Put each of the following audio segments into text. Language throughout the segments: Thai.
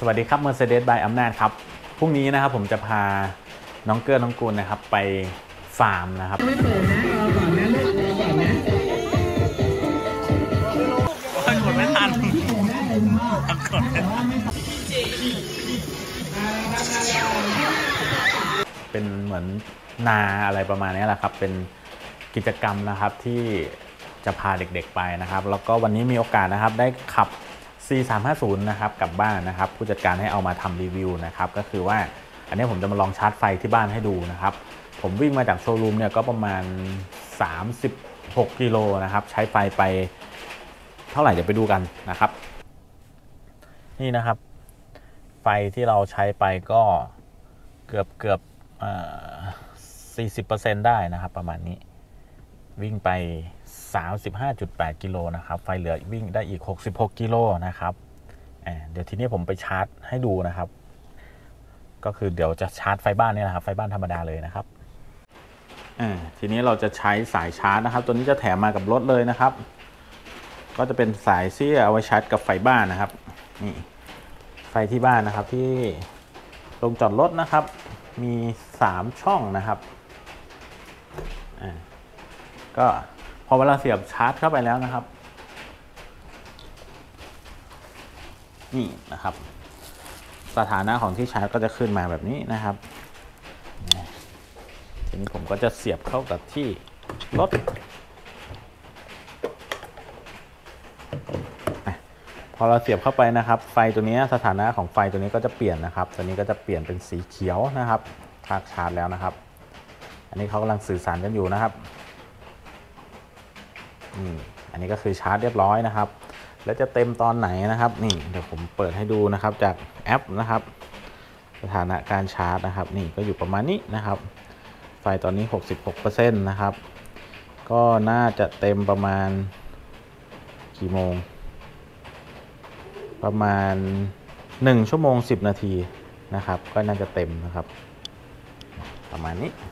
สวัสดีครับ Mercedes by อำนาจครับพรุ่งนี้นะครับผมจะพาน้องเกื้อน้องกูลนะครับไปฟาร์มนะครับไม่เปิดนะรอก่อนนะลูกรอก่อนนะกดไม่ทันกดเป็นเหมือนนาอะไรประมาณนี้แหละครับเป็นกิจกรรมนะครับที่จะพาเด็กๆไปนะครับแล้วก็วันนี้มีโอกาสนะครับได้ขับ C350 นะครับกลับบ้านนะครับผู้จัดการให้เอามาทำรีวิวนะครับก็คือว่าอันนี้ผมจะมาลองชาร์จไฟที่บ้านให้ดูนะครับผมวิ่งมาจากโชว์รูมเนี่ยก็ประมาณ36กิโลนะครับใช้ไฟไปเท่าไหร่เดี๋ยวไปดูกันนะครับนี่นะครับไฟที่เราใช้ไปก็เกือบ40% ได้นะครับประมาณนี้วิ่งไป35.8 กิโลนะครับไฟเหลือวิ่งได้อีก66กิโลนะครับเดี๋ยวทีนี้ผมไปชาร์จให้ดูนะครับก็คือเดี๋ยวจะชาร์จไฟบ้านนี่แหละครับไฟบ้านธรรมดาเลยนะครับทีนี้เราจะใช้สายชาร์จนะครับตัวนี้จะแถมมากับรถเลยนะครับก็จะเป็นสายที่เอาไว้ชาร์จกับไฟบ้านนะครับนี่ไฟที่บ้านนะครับที่ลงจอดรถนะครับมี3ช่องนะครับก็พอเวลาเสียบชาร์จเข้าไปแล้วนะครับนี่นะครับสถานะของที่ชาร์จก็จะขึ้นมาแบบนี้นะครับทีนี้ผมก็จะเสียบเข้ากับที่รถพอเราเสียบเข้าไปนะครับไฟตัวนี้สถานะของไฟตัวนี้ก็จะเปลี่ยนนะครับตัวนี้ก็จะเปลี่ยนเป็นสีเขียวนะครับถ้าชาร์จแล้วนะครับอันนี้เขากำลังสื่อสารกันอยู่นะครับอันนี้ก็คือชาร์จเรียบร้อยนะครับแล้วจะเต็มตอนไหนนะครับนี่เดี๋ยวผมเปิดให้ดูนะครับจากแอปนะครับสถานะการชาร์จนะครับนี่ก็อยู่ประมาณนี้นะครับไฟตอนนี้ 66% นะครับก็น่าจะเต็มประมาณกี่โมงประมาณ1 ชั่วโมง 10 นาทีนะครับก็น่าจะเต็มนะครับประมาณนี้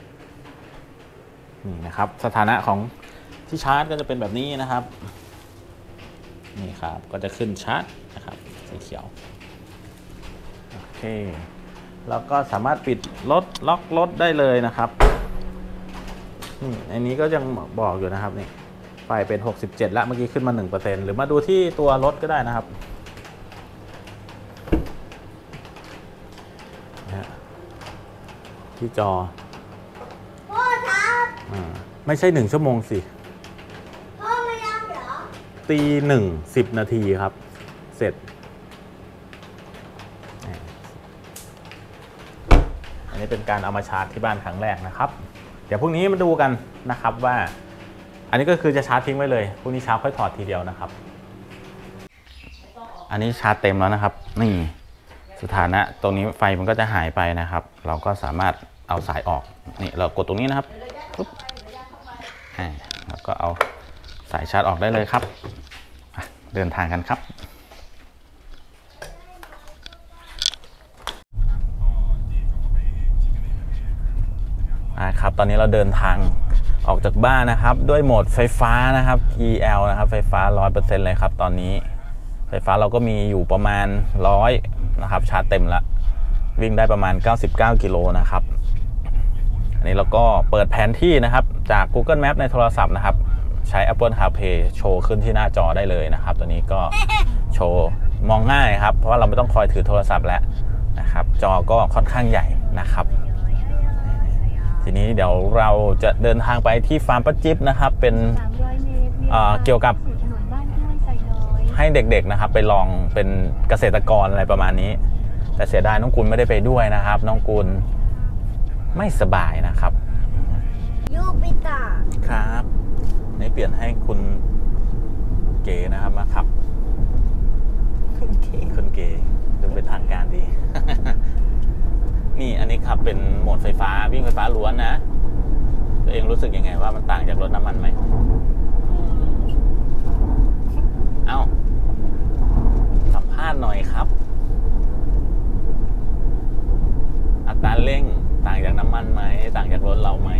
นี่นะครับสถานะของที่ชาร์จก็จะเป็นแบบนี้นะครับนี่ครับก็จะขึ้นชาร์จนะครับสีเขียวโอเคแล้วก็สามารถปิดรถล็อกรถได้เลยนะครับนี่อันนี้ก็ยังบอกอยู่นะครับนี่ไฟเป็น67แล้วเมื่อกี้ขึ้นมา 1% หรือมาดูที่ตัวรถก็ได้นะครับที่จอไม่ใช่1 ชั่วโมงสิตี 1:10 นาทีครับเสร็จอันนี้เป็นการเอามาชาร์จที่บ้านครั้งแรกนะครับเดี๋ยวพรุ่งนี้มาดูกันนะครับว่าอันนี้ก็คือจะชาร์จทิ้งไว้เลยพรุ่งนี้เช้าค่อยถอดทีเดียวนะครับอันนี้ชาร์จเต็มแล้วนะครับนี่สถานะตรงนี้ไฟมันก็จะหายไปนะครับเราก็สามารถเอาสายออกนี่เรากดตรงนี้นะครับปุ๊บแล้วก็เอาสายชาร์จออกได้เลยครับเดินทางกันครับครับตอนนี้เราเดินทางออกจากบ้านนะครับด้วยโหมดไฟฟ้านะครับ EL นะครับไฟฟ้า 100% เลยครับตอนนี้ไฟฟ้าเราก็มีอยู่ประมาณ100นะครับชาร์จเต็มแล้ววิ่งได้ประมาณ99กิโลนะครับอันนี้เราก็เปิดแผนที่นะครับจาก Google Map ในโทรศัพท์นะครับใช้ Apple CarPlay โชว์ขึ้นที่หน้าจอได้เลยนะครับตัวนี้ก็โชว์มองง่ายครับเพราะว่าเราไม่ต้องคอยถือโทรศัพท์แล้วนะครับจอก็ค่อนข้างใหญ่นะครับทีนี้เดี๋ยวเราจะเดินทางไปที่ฟาร์มป้าจิ๊บนะครับเป็นเกี่ยวกับให้เด็กๆนะครับไปลองเป็นเกษตรกรอะไรประมาณนี้แต่เสียดายน้องกุลไม่ได้ไปด้วยนะครับน้องกุลไม่สบายนะครับยูปิตาครับนี่เปลี่ยนให้คุณเก๋นะครับมาขับคุณเก๋ดูเป็นทางการดี นี่อันนี้ขับเป็นโหมดไฟฟ้าวิ่งไฟฟ้าล้วนนะตัวเองรู้สึกยังไงว่ามันต่างจากรถน้ำมันไหมเอ้าสัมภาษณ์หน่อยครับอัตราเร่งต่างจากน้ำมันไหมต่างจากรถเราไหม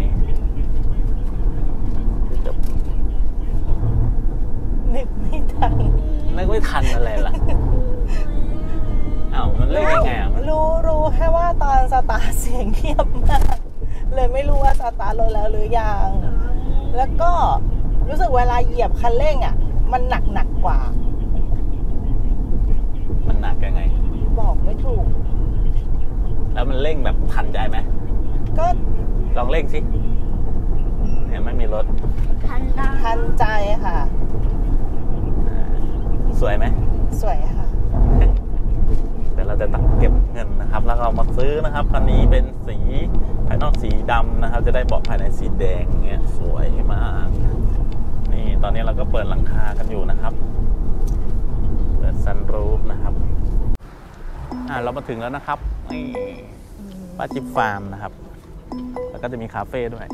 นึกไม่ทันอะไรล่ะอ้าวมันเล่นยังไงอ่ะรู้แค่ว่าตอนสตาร์ทเสียงเงียบมากเลยไม่รู้ว่าสตาร์ทรถแล้วหรือยังแล้วก็รู้สึกเวลาเหยียบคันเร่งอ่ะมันหนักกว่ามันหนักยังไงบอกไม่ถูกแล้วมันเร่งแบบทันใจไหมก็ลองเร่งสิเนี่ยไม่มีรถทันใจค่ะสวยไหมสวยค่ะเดี๋ยวเราจะตักเก็บเงินนะครับแล้วเรามาซื้อนะครับคันนี้เป็นสีภายนอกสีดำนะครับจะได้เบาะภายในสีแดงเงี้ยสวยมากนี่ตอนนี้เราก็เปิดหลังคากันอยู่นะครับเปิดซันรูฟนะครับเรามาถึงแล้วนะครับนี่ป้าจิ๊บฟาร์มนะครับแล้วก็จะมีคาเฟ่ด้วย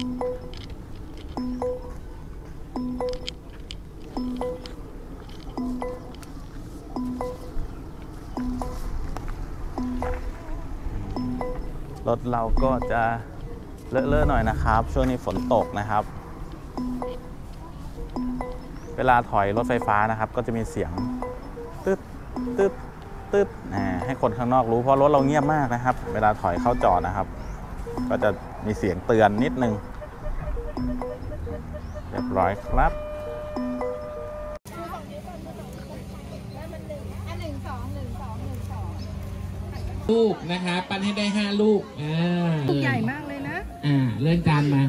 รถเราก็จะเลอะๆหน่อยนะครับช่วงนี้ฝนตกนะครับเวลาถอยรถไฟฟ้านะครับก็จะมีเสียงตึ๊ดตึ๊ดตึ๊ดให้คนข้างนอกรู้เพราะรถเราเงียบมากนะครับเวลาถอยเข้าจอดนะครับก็จะมีเสียงเตือนนิดนึงเรียบร้อยครับลูกนะครับปั้นให้ได้5 ลูกลูกใหญ่มากเลยนะเลื่อนจานมา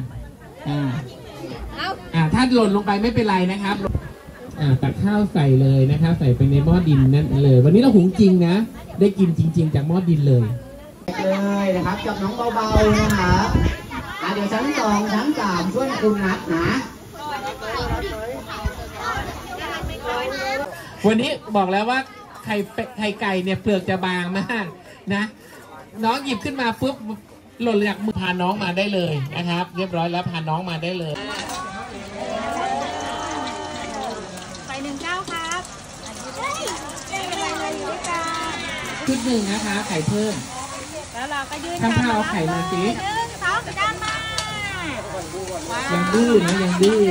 ถ้าหล่นลงไปไม่เป็นไรนะครับตักข้าวใส่เลยนะครับใส่ไปในหม้อดินนั่นเลยวันนี้เราหุงจริงนะได้กินจริงๆจากหม้อดินเลยนะครับกับน้องเบาๆนะคะเดี๋ยวชั้น2ชั้น3ช่วยคุณนัดนะวันนี้บอกแล้วว่าไข่ไก่เนี่ยเปลือกจะบางมากนะน้องหยิบขึ้นมาปุ๊บหล่นจากมือพาน้องมาได้เลยนะครับเรียบร้อยแล้วพาน้องมาได้เลยใส่19ครับชุดหนึ่งนะคะไข่เพิ่มแล้วเราก็ยื่นข้างๆเอาไข่มาสิ 2จานมายังดื้อนะยังดื้อ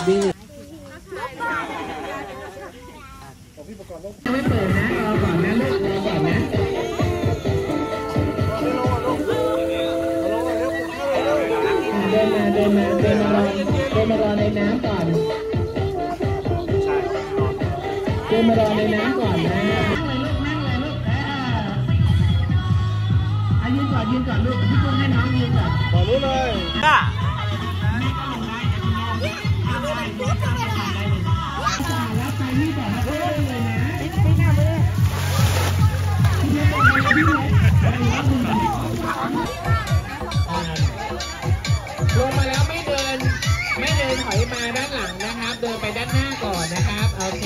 ไม่เปิดนะรอก่อนนะลูกรอก่อนนะเดินมารอในน้ำก่อนเดินมารอในน้ำก่อนนะยืนก่อนลูกพี่กุ้งให้น้องยืนก่อนขอรู้เลยแล้วไปนี่ก่อนแล้วก็เลยนะลงมาแล้วไม่เดินถอยมาด้านหลังนะครับเดินไปด้านหน้าก่อนนะครับโอเค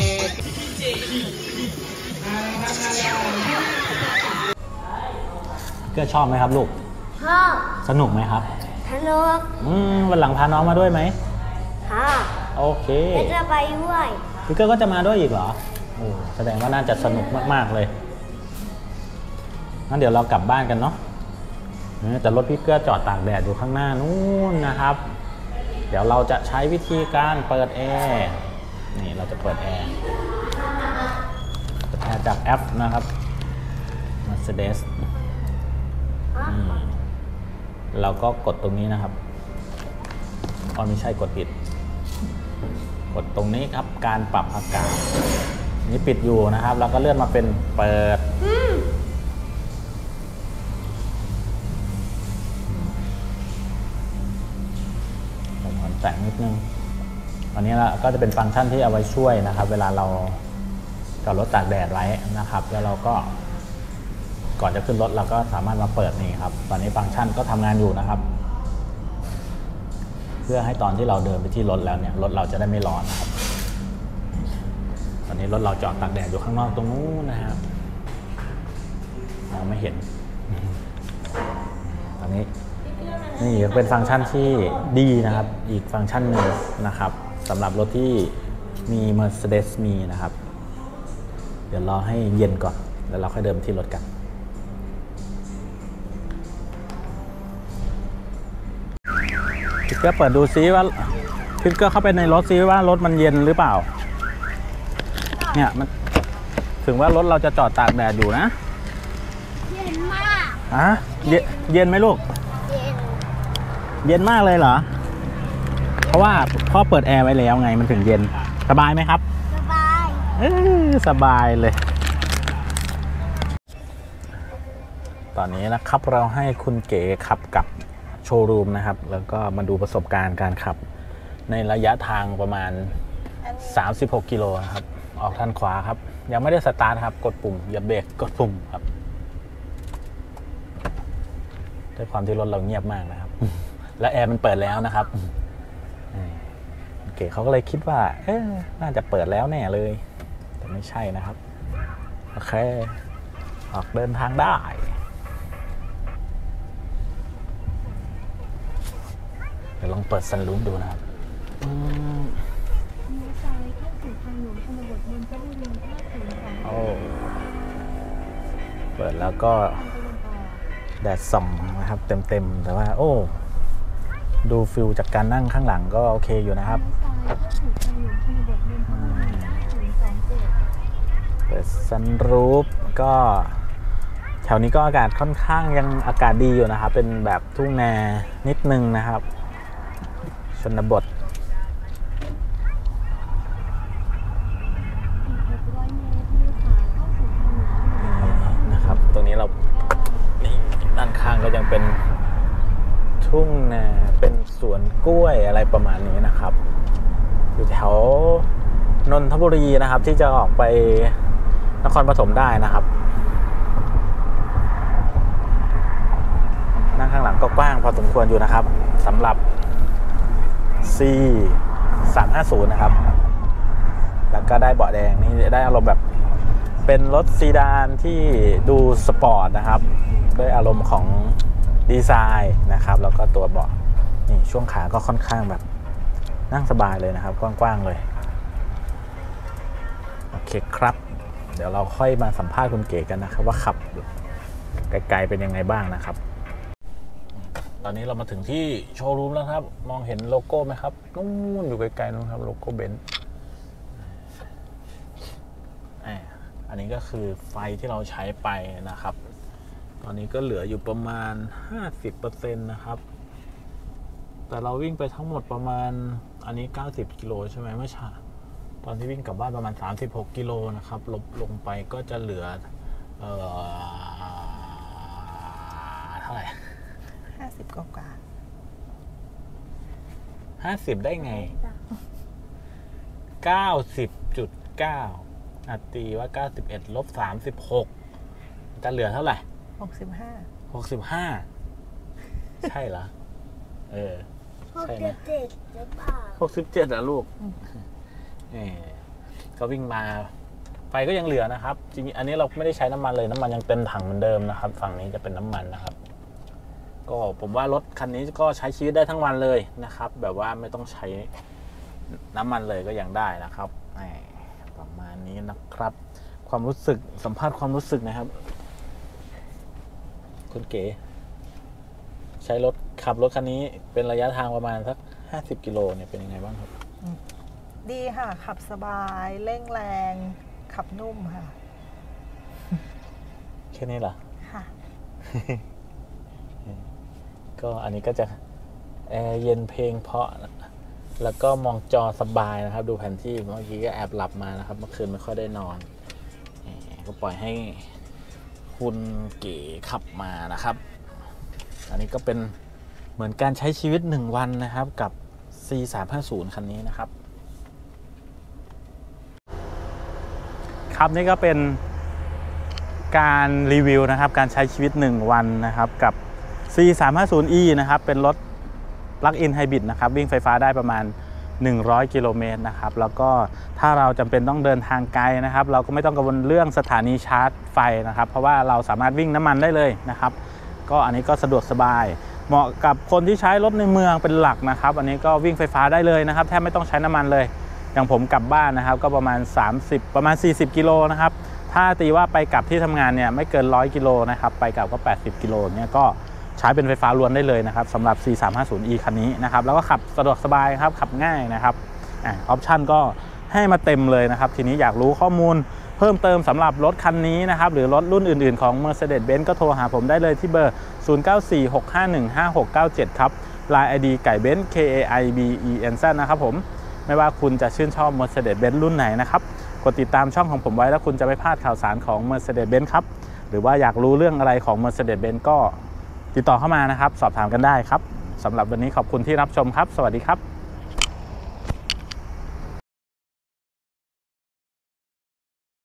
ก็ชอบไหมครับลูกชอบสนุกไหมครับสนุกวันหลังพาน้องมาด้วยไหมค่ะโอเคจะไปด้วยพี่เกอร์ก็จะมาด้วยอีกเหรอโอ้แสดงว่าน่าจะสนุกมากๆเลยงั้นเดี๋ยวเรากลับบ้านกันเนาะแต่รถพี่เกอร์จอดตากแดดอยู่ข้างหน้านู้นนะครับเดี๋ยวเราจะใช้วิธีการเปิดแอร์นี่เราจะเปิดแอร์จากแอปนะครับ Mercedes เราก็กดตรงนี้นะครับไม่ใช่กดผิดกดตรงนี้ครับการปรับอากาศนี่ปิดอยู่นะครับเราก็เลื่อนมาเป็นเปิดผมแต่งนิดนึงอันนี้ละก็จะเป็นฟังก์ชันที่เอาไว้ช่วยนะครับเวลาเราจอดรถตากแดดไว้นะครับแล้วเราก็ก่อนจะขึ้นรถเราก็สามารถมาเปิดนี่ครับตอนนี้ฟังก์ชันก็ทำงานอยู่นะครับเพื่อให้ตอนที่เราเดินไปที่รถแล้วเนี่ยรถเราจะได้ไม่ร้อนนะครับตอนนี้รถเราจอดตากแดดอยู่ข้างนอกตรงนู้นนะครับมองไม่เห็นตอนนี้นี่เป็นฟังก์ชันที่ดีนะครับอีกฟังก์ชันหนึ่งนะครับสำหรับรถที่มี Mercedes มีนะครับเดี๋ยวรอให้เย็นก่อนแล้วเราค่อยเดินที่รถกันพี่เกอร์เปิดดูซิว่าพี่เกอร์เข้าไปในรถซิว่ารถมันเย็นหรือเปล่าเนี่ยมันถึงว่ารถเราจะจอดตากแดดอยู่นะเย็นมากอ่ะเย็นไหมลูกเย็นเย็นมากเลยเหรอ เพราะว่าพ่อเปิดแอร์ไว้แล้วไงมันถึงเย็นสบายไหมครับสบายสบายเลย ตอนนี้นะครับเราให้คุณเก๋ขับกับโชว์รูมนะครับ แล้วก็มาดูประสบการณ์การขับ ในระยะทางประมาณ 36 กิโลนะครับ ออกทางขวาครับ ยังไม่ได้สตาร์ทครับ กดปุ่มอย่าเบรกกดปุ่มครับด้วยความที่รถเราเงียบมากนะครับ และแอร์มันเปิดแล้วนะครับเก๋เขาก็เลยคิดว่าน่าจะเปิดแล้วแน่เลย แต่ไม่ใช่นะครับโอเคออกเดินทางได้เดี๋ยวลองเปิดซันรูฟดูนะครับโอ้เปิดแล้วก็แดดส่องนะครับเต็มๆแต่ว่าโอ้ดูฟิลจากการนั่งข้างหลังก็โอเคอยู่นะครับเปิดซันรูฟก็แถวนี้ก็อากาศค่อนข้างยังอากาศดีอยู่นะครับเป็นแบบทุ่งนานิดนึงนะครับชนบทนะครับตรงนี้เรานี่ด้านข้างก็ยังเป็นทุ่งนาเป็นสวนกล้วยอะไรประมาณนี้นะครับอยู่แถวนนทบุรีนะครับที่จะออกไปนครปฐมได้นะครับนั่งข้างหลังก็กว้างพอสมควรอยู่นะครับสำหรับ C350 นะครับแล้วก็ได้เบาะแดงนี่ได้อารมณ์แบบเป็นรถซีดานที่ดูสปอร์ตนะครับด้วยอารมณ์ของดีไซน์นะครับแล้วก็ตัวเบาะนี่ช่วงขาก็ค่อนข้างแบบนั่งสบายเลยนะครับกว้างๆเลยโอเคครับเดี๋ยวเราค่อยมาสัมภาษณ์คุณเก๋กันนะครับว่าขับไกลๆเป็นยังไงบ้างนะครับตอนนี้เรามาถึงที่โชว์รูมแล้วครับมองเห็นโลโก้ไหมครับนู่นอยู่ไกลๆนู่นครับโลโก้เบนซ์อันนี้ก็คือไฟที่เราใช้ไปนะครับตอนนี้ก็เหลืออยู่ประมาณ 50% นะครับแต่เราวิ่งไปทั้งหมดประมาณอันนี้90 กิโลใช่ไหมไม่ใช่ตอนที่วิ่งกลับบ้านประมาณ36 กิโลนะครับลบลงไปก็จะเหลือเท่าไหร่ 50กว่า 50ได้ไง 90.9 ตีว่า91ลบ36จะเหลือเท่าไหร่65ใช่เหรอใช่นะ 67หรือเปล่า 67อ่ะลูกก็วิ่งมาไฟก็ยังเหลือนะครับจริงอันนี้เราไม่ได้ใช้น้ำมันเลยน้ำมันยังเต็มถังเหมือนเดิมนะครับฝั่งนี้จะเป็นน้ำมันนะครับก็ผมว่ารถคันนี้ก็ใช้ชีวิตได้ทั้งวันเลยนะครับแบบว่าไม่ต้องใช้น้ำมันเลยก็ยังได้นะครับประมาณนี้นะครับความรู้สึกสัมภาษณ์ความรู้สึกนะครับคุณเก๋ใช้รถขับรถคันนี้เป็นระยะทางประมาณสัก50 กิโลเนี่ยเป็นยังไงบ้างครับดีค่ะขับสบายเร่งแรงขับนุ่มค่ะแค่นี้เหรอค่ะก็อันนี้ก็จะแอร์เย็นเพลงเพราะแล้วก็มองจอสบายนะครับดูแผนที่เมื่อกี้ก็แอบหลับมานะครับเมื่อคืนไม่ค่อยได้นอนก็ปล่อยให้คุณเก๋ขับมานะครับอันนี้ก็เป็นเหมือนการใช้ชีวิต1วันนะครับกับ C350 คันนี้นะครับครับนี่ก็เป็นการรีวิวนะครับการใช้ชีวิต1วันนะครับกับ C350E นะครับเป็นรถ Plug-in Hybrid นะครับวิ่งไฟฟ้าได้ประมาณ100 กิโลเมตรนะครับแล้วก็ถ้าเราจำเป็นต้องเดินทางไกลนะครับเราก็ไม่ต้องกังวลเรื่องสถานีชาร์จไฟนะครับเพราะว่าเราสามารถวิ่งน้ำมันได้เลยนะครับก็อันนี้ก็สะดวกสบายเหมาะกับคนที่ใช้รถในเมืองเป็นหลักนะครับอันนี้ก็วิ่งไฟฟ้าได้เลยนะครับแทบไม่ต้องใช้น้ำมันเลยอย่างผมกลับบ้านนะครับก็ประมาณ40 กิโลนะครับถ้าตีว่าไปกลับที่ทำงานเนี่ยไม่เกิน100 กิโลนะครับไปกลับก็80 กิโลเนี่ยก็ใช้เป็นไฟฟ้าล้วนได้เลยนะครับสำหรับ C350E คันนี้นะครับแล้วก็ขับสะดวกสบายครับขับง่ายนะครับออปชั่นก็ให้มาเต็มเลยนะครับทีนี้อยากรู้ข้อมูลเพิ่มเติมสำหรับรถคันนี้นะครับหรือรถรุ่นอื่นๆของ Mercedes-Benz ก็โทรหาผมได้เลยที่เบอร์ 0946515697 ครับ Line ID ไก่เบนซ์ KAIBENZ นะครับผมไม่ว่าคุณจะชื่นชอบ Mercedes-Benz รุ่นไหนนะครับกดติดตามช่องของผมไว้แล้วคุณจะไม่พลาดข่าวสารของ Mercedes-Benz ครับหรือว่าอยากรู้เรื่องอะไรของ Mercedes-Benz ก็ติดต่อเข้ามานะครับสอบถามกันได้ครับสำหรับวันนี้ขอบคุณที่รับชมครับสวัสดีครับ